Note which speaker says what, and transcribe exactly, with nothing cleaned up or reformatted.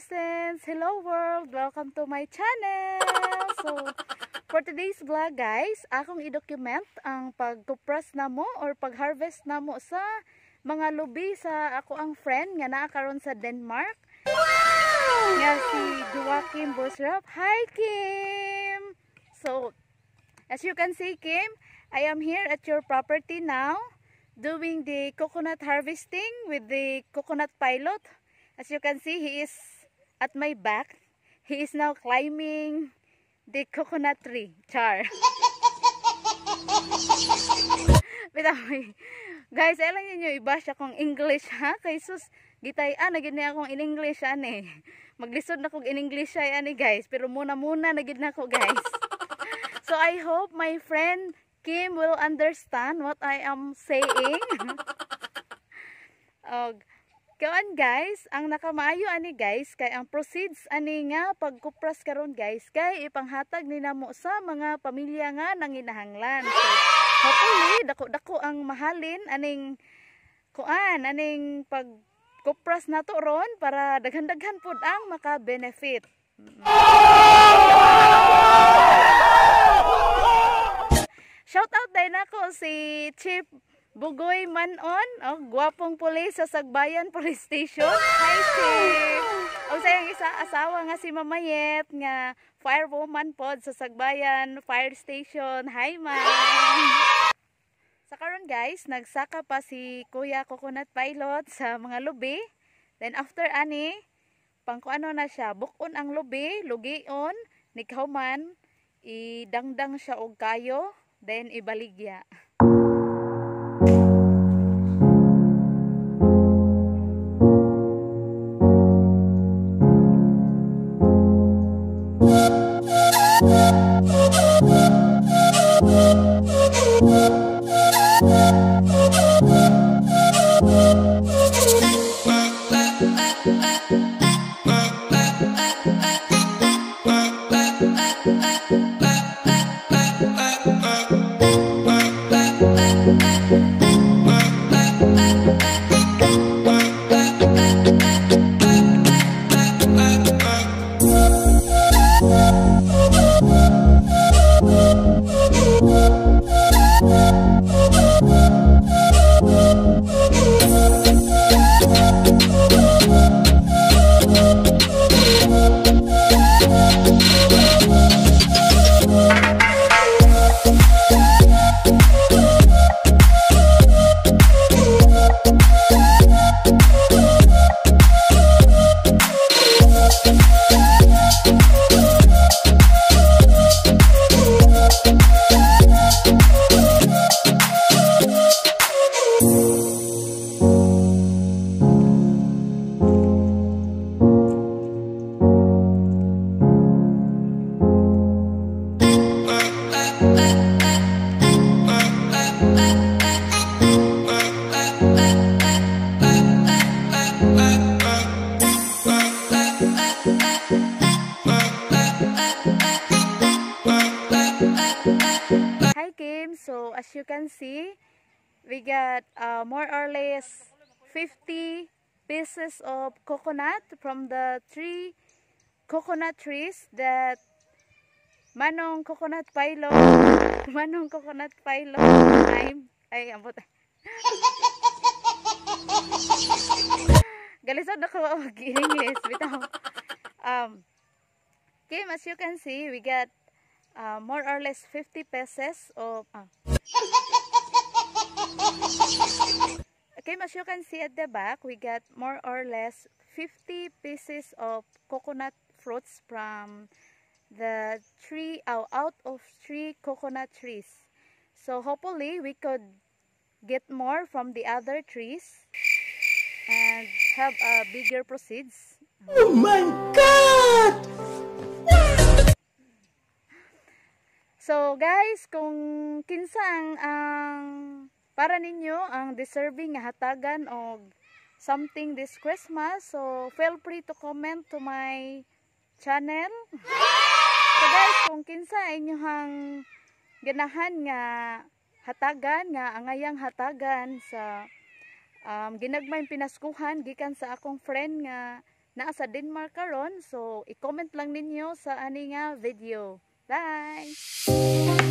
Speaker 1: netizens! Hello world! Welcome to my channel! So, for today's vlog guys, akong i-document ang pagkupras namo or pag-harvest namo sa mga lubi sa ako ang friend nga naa karon sa Denmark. Wow! Nga si Joakim Bosrap. Hi Kim! So, as you can see Kim, I am here at your property now doing the coconut harvesting with the coconut pilot. As you can see, he is at my back. He is now climbing the coconut tree. Char. Guys, alam niyo iba siya kung English ha. Kay sus, gitay ah nagid na akong in English ani. Maglisod na kog in English ay ani guys, pero muna muna nagid na ko guys. So I hope my friend Kim will understand what I am saying. Og kawan guys, ang nakamaayo ani guys kay ang proceeds ani nga pagkupras karon guys kay ipanghatag ni namo sa mga pamilya nga nanginahanglan. So, hopefully dako-dako ang mahalin aning kuan aning pagkupras nato ron para daghan-daghan pud ang maka-benefit. Shout out din ako si Chief Bugoy Manon, oh, gwapong pulis sa Sagbayan Police Station. Hi Chief! O sayang isa asawa nga si Mamayet nga firewoman pod sa Sagbayan Fire Station. Hi ma'am! Sa karon guys, nagsaka pa si Kuya Coconut Pilot sa mga lubi. Then after ani, pangkuano na siya, bukon ang lubi, lugion, nikauman, idangdang siya og kayo, then ibaligya. Hi Kim, so as you can see, we got uh, more or less fifty pieces of coconut from the three coconut trees that Manong Coconut Pilot, Manong Coconut Pilot, time, ay ambot. Galisod ako og English bitaw. Um, Kim, as you can see, we got Uh, more or less fifty pieces of uh. Okay, as you can see at the back, we got more or less fifty pieces of coconut fruits from the tree uh, out of three coconut trees. So hopefully we could get more from the other trees and have a uh, bigger proceeds.
Speaker 2: Oh my God!
Speaker 1: So guys, kung kinsa ang, ang para ninyo ang deserving nga hatagan og something this Christmas, so feel free to comment to my channel. So guys, kung kinsa inyohang ganahan nga hatagan nga angayang hatagan sa um, ginagmayng pinaskuhan gikan sa akong friend nga naa sa Denmark karon. So i-comment lang ninyo sa ani nga video. Bye.